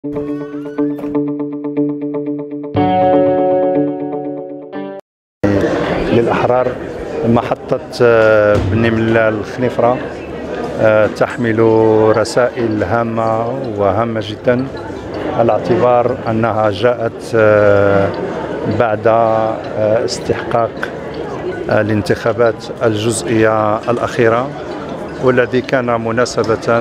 للأحرار محطة بني ملا الخنيفرة تحمل رسائل هامة وهامة جدا، على اعتبار أنها جاءت بعد استحقاق الانتخابات الجزئية الأخيرة، والذي كان مناسبة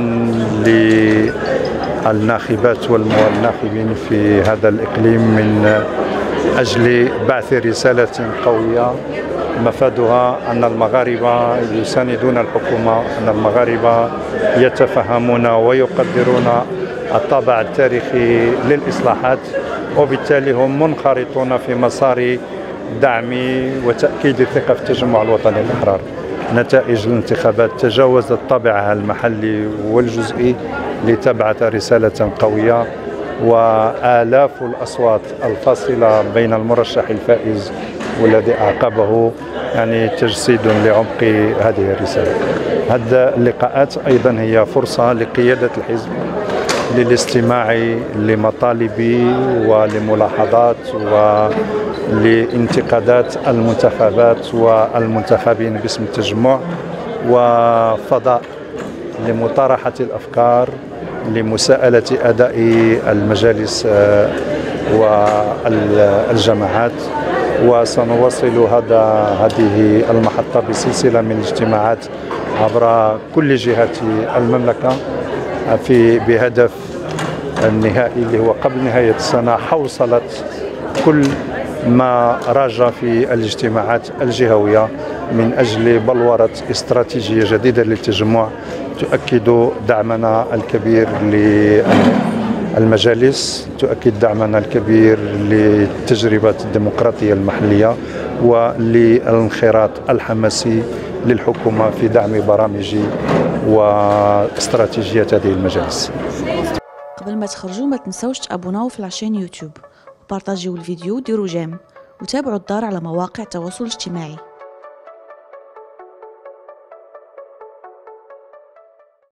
للناخبات والناخبين في هذا الإقليم من أجل بعث رسالة قوية مفادها أن المغاربة يساندون الحكومة، أن المغاربة يتفهمون ويقدرون الطابع التاريخي للإصلاحات، وبالتالي هم منخرطون في مسار دعم وتأكيد الثقة في التجمع الوطني الأحرار. نتائج الانتخابات تجاوزت طابعها المحلي والجزئي لتبعث رسالة قوية، وآلاف الأصوات الفاصلة بين المرشح الفائز والذي أعقبه يعني تجسيد لعمق هذه الرسالة. هذه اللقاءات أيضا هي فرصة لقيادة الحزب للاستماع لمطالب ولملاحظات ولانتقادات المنتخبات والمنتخبين باسم التجمع، وفضاء لمطارحة الأفكار، لمساءلة أداء المجالس والجماعات. وسنواصل هذه المحطة بسلسلة من الاجتماعات عبر كل جهات المملكة بهدف النهائي اللي هو قبل نهاية السنة حوصلة كل ما راج في الاجتماعات الجهوية من أجل بلورة استراتيجية جديدة للتجمع تؤكد دعمنا الكبير للمجالس، تؤكد دعمنا الكبير للتجربة الديمقراطية المحلية وللانخراط الحماسي للحكومة في دعم برامج واستراتيجيات هذه المجالس. قبل ما تخرجوا ما تنسوش تابوناو في العشان يوتيوب وبارطاجيو الفيديو وديروا جيم وتابعوا الدار على مواقع التواصل الاجتماعي.